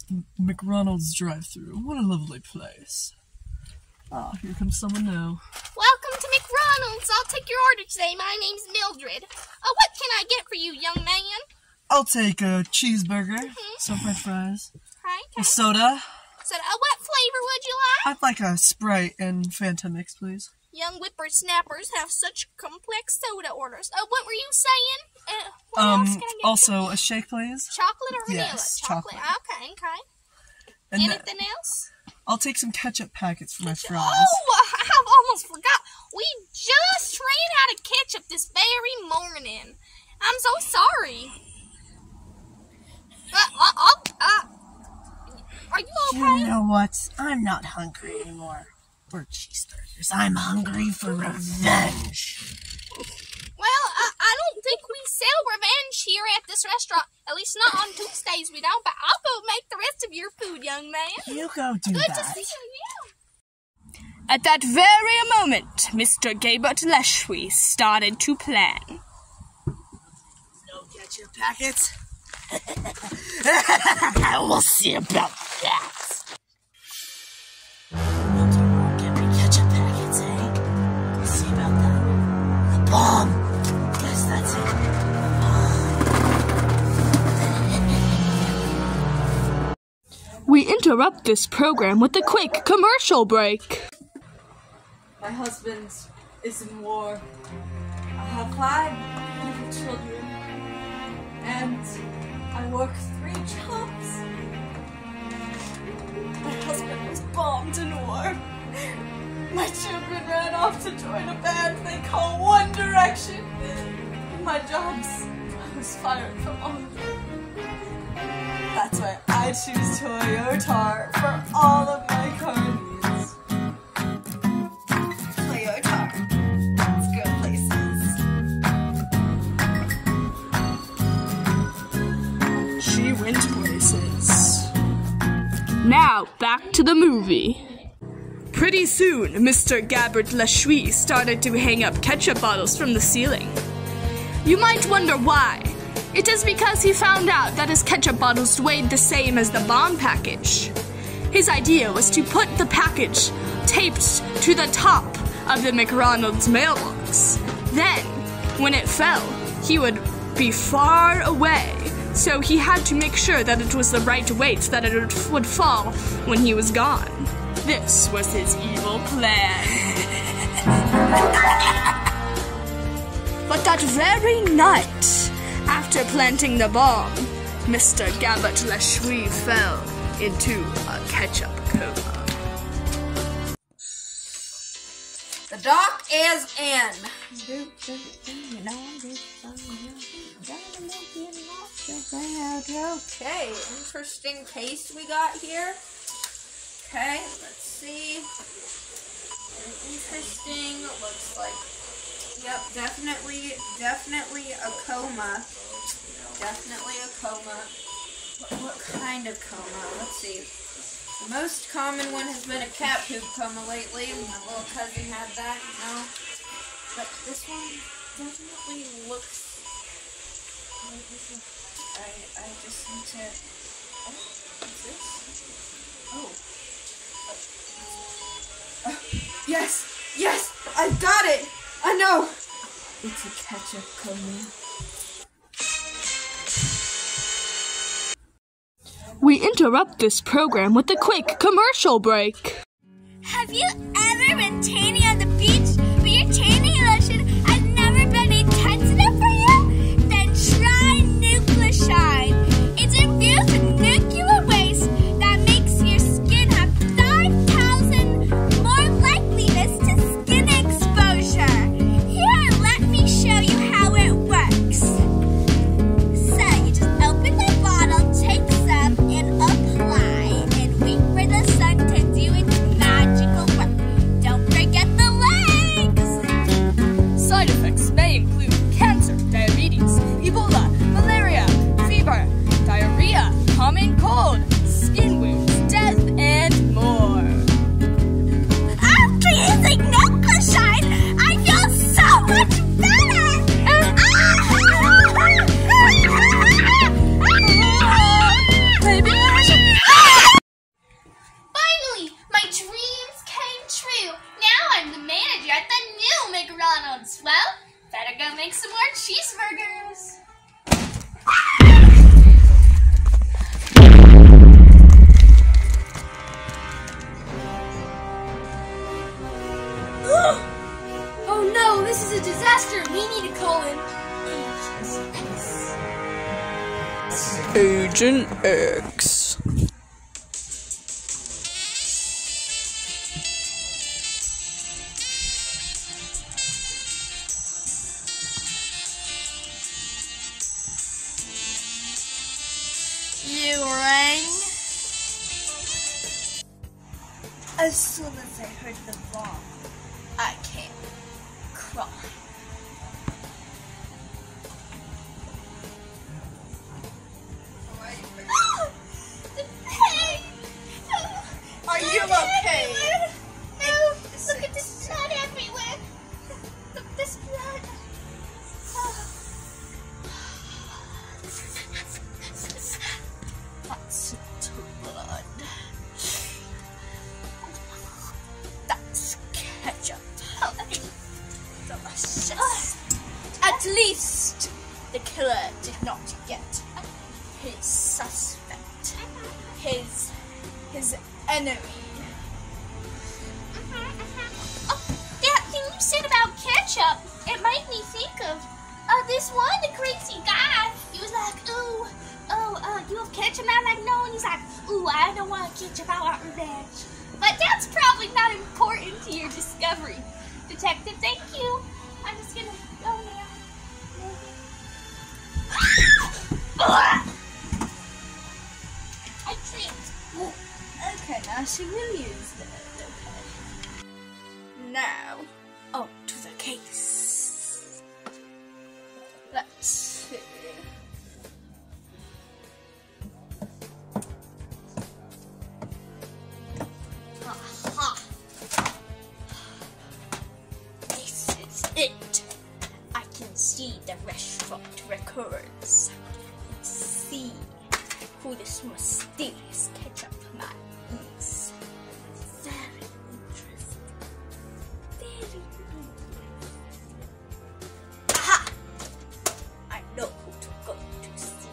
past the McDonald's drive-thru. What a lovely place. Ah, here comes someone now. Welcome to McDonald's. I'll take your order today. My name's Mildred. What can I get for you, young man? I'll take a cheeseburger, some french fries, a soda. What flavor would you like? I'd like a Sprite and Fanta mix, please. Young whippersnappers have such complex soda orders. What were you saying? What else can I get also a shake, please. Chocolate or vanilla? Yes, chocolate. Okay. And anything else? I'll take some ketchup packets for my fries. Oh, I almost forgot. We just ran out of ketchup this very morning. I'm so sorry. Are you okay? You know what? I'm not hungry anymore for cheeseburgers. I'm hungry for revenge. Well, I don't think we sell revenge here at this restaurant. At least not on Tuesdays we don't, but I'll go make the rest of your food, young man. You go do Good that. to see you. At that very moment, Mr. Gabert Leschwy started to plan. No ketchup packets? We'll see about that. You get me ketchup packets, eh? We'll see about that. The bomb. Guess that's it. We interrupt this program with a quick commercial break. My husband is in war. I have 5 little children, and I work 3 jobs. My husband was bombed in war. My children ran off to join a band they call One Direction. My jobs, I was fired from all of them. That's why I choose Toyota for all of my car needs. Toyota. Let's go places. She went places. Now, back to the movie. Pretty soon, Mr. Gabert Leschwy started to hang up ketchup bottles from the ceiling. You might wonder why. It is because he found out that his ketchup bottles weighed the same as the bomb package. His idea was to put the package taped to the top of the McDonald's mailbox. Then, when it fell, he would be far away, so he had to make sure that it was the right weight that it would fall when he was gone. This was his evil plan. But that very night, after planting the bomb, Mr. Gabert Leschwy fell into a ketchup coma. The doc is in. Okay, interesting case we got here. Okay, let's see. Interesting, looks like, yep, definitely a coma. Definitely a coma. What kind of coma? Let's see. The most common one has been a cat poop coma lately. My little cousin had that, you know. But this one definitely looks... I just need to... Oh, what's this? Oh. Yes! I got it! I know! It's a ketchup coma. We interrupt this program with a quick commercial break. Have you ever been tanning on the beach, but your tanning lotion has never been intense enough for you? Then try Nuclear Shine. It's infused with nuclear waste that makes your skin have 5,000 more likeliness to skin exposure. Here, let me show you how it works. So, you just open the bottle, take some, and apply, and wait for the sun to do its magical work. Don't forget the legs! Side McDonald's. Well, better go make some more cheeseburgers. Oh no, this is a disaster. We need to call in Agent X. You rang? As soon as I heard the bomb, I came crying. The pain! Are you okay? No, look at this blood everywhere. Look at this blood. That's blood. That's ketchup. Delicious. At least the killer did not get his suspect, his enemy. Oh, that thing you said about ketchup, it made me think of this one, the crazy guy. He was like, you have ketchup? And I'm like, no. And he's like, I don't want ketchup. I want revenge. But that's probably not important to your discovery, Detective. Thank you. I'm just gonna go now. I tripped. Okay, now she really is dead. Okay. Now, on to the case. Let's see. Aha! This is it. I can see the restaurant records. See who this mysterious ketchup man is. Very interesting. Very interesting. Aha! I know who to go to see.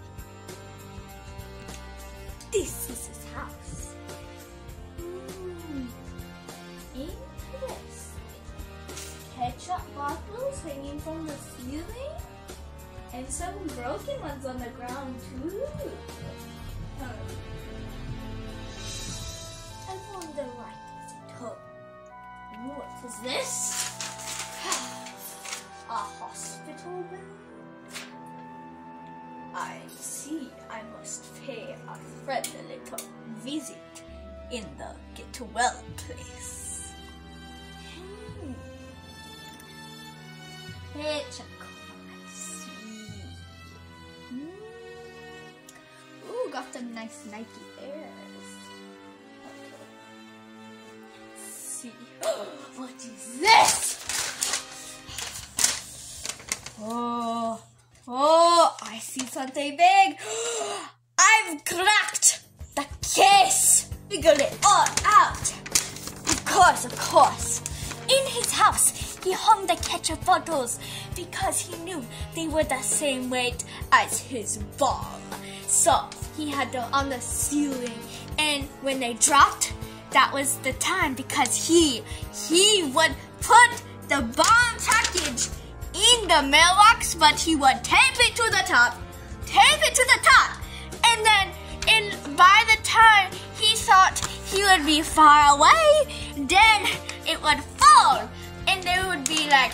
This is his house. Interesting. Ketchup bottles hanging from the ceiling? And some broken ones on the ground too. I wonder why is it home? What is this? A hospital bed? I see. I must pay our friend a little visit in the get well place. Ketchup. Ooh, got some nice Nike Airs. Okay. Let's see. What is this? Oh, I see something big. I've cracked the case. We got it all out. Of course. In his house, he hung the ketchup bottles because he knew they were the same weight as his bomb. So he had them on the ceiling, and when they dropped, that was the time because he would put the bomb package in the mailbox, but he would tape it to the top, and then by the time he thought he would be far away, then it would fall, and they would be like,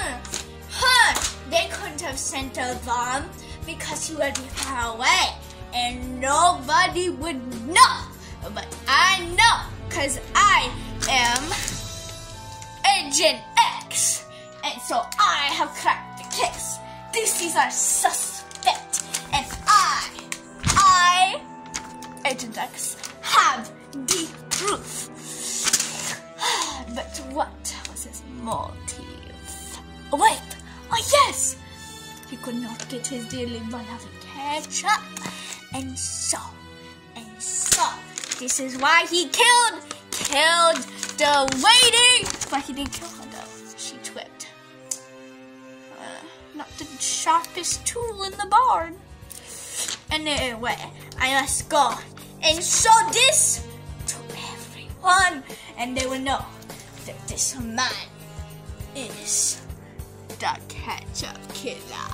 they couldn't have sent a bomb because he would be far away, and nobody would know. But I know, because I am Agent X, and so I have cracked the case. This is our suspect, and I, Agent X, have the proof. But what was his motive? Oh wait, oh yes! He could not get his daily beloved ketchup, and so, this is why he killed the lady, but he didn't kill her though. She tripped. not the sharpest tool in the barn. Anyway, I must go and show this to everyone, and they will know that this man is the Ketchup Killer.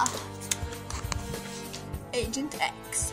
Agent X.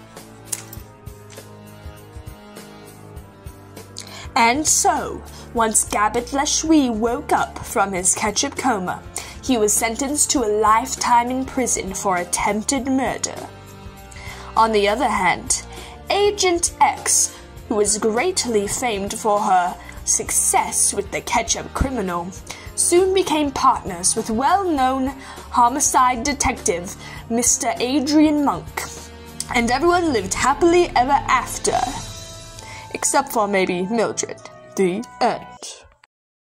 And so, once Gabbert Lashui woke up from his ketchup coma, he was sentenced to a lifetime in prison for attempted murder. On the other hand, Agent X, who was greatly famed for her success with the ketchup criminal, soon became partners with well-known homicide detective Mr. Adrian Monk, and everyone lived happily ever after. Except for maybe Mildred. The end.